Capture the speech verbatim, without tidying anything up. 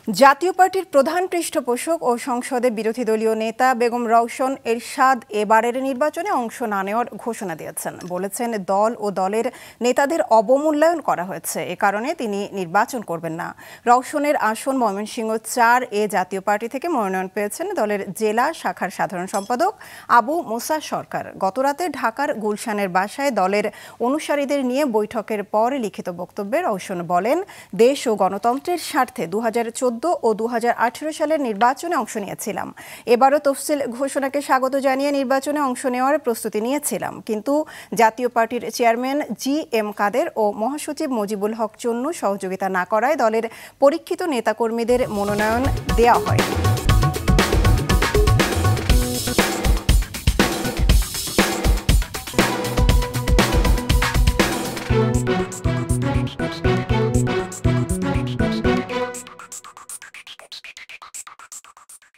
জাতীয় পার্টির প্রধান পৃষ্ঠপোষক ও সংসদে বিরোধী দলীয় নেতা বেগম রওশন এরশাদ এবারের নির্বাচনে অংশ না নেওয়ার ঘোষণা দিয়েছেন। বলেছেন, দল ও দলের নেতাদের অবমূল্যায়ন করা হয়েছে, এ কারণে তিনি নির্বাচন করবেন না। রওশনের আসন ময়মনসিংহ চার এ জাতীয় পার্টি থেকে মনোনয়ন পেয়েছেন দলের জেলা শাখার সাধারণ সম্পাদক আবু মুসা সরকার। গতরাতে ঢাকার গুলশানের বাসায় দলের অনুসারীদের নিয়ে বৈঠকের পর লিখিত বক্তব্যে রওশন বলেন, দেশ ও গণতন্ত্রের স্বার্থে দু হাজার চোদ্দ ও দু হাজার আঠারো সালের নির্বাচনে অংশ নিয়েছিলাম। এবারও তফসিল ঘোষণাকে স্বাগত জানিয়ে নির্বাচনে অংশ নেওয়ার প্রস্তুতি নিয়েছিলাম, কিন্তু জাতীয় পার্টির চেয়ারম্যান জি এম কাদের ও মহাসচিব মুজিবুল হক চন্নু সহযোগিতা না করায় দলের পরীক্ষিত নেতাকর্মীদের মনোনয়ন দেওয়া হয়।